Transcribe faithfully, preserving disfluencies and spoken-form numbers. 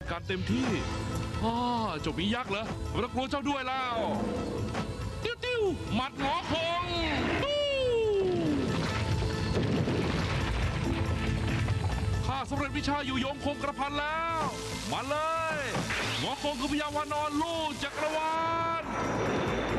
การเต็มที่อ้าเจ้าหมียักษ์เหรอไม่ต้องกลัวเจ้าด้วยแล้วติ้วติ้วหมัดหงอคงตู้ข้าสำเร็จวิชาอยู่ยงคงกระพันแล้วมาเลยหงอคงคือพยาวานอนลูกจักรวาล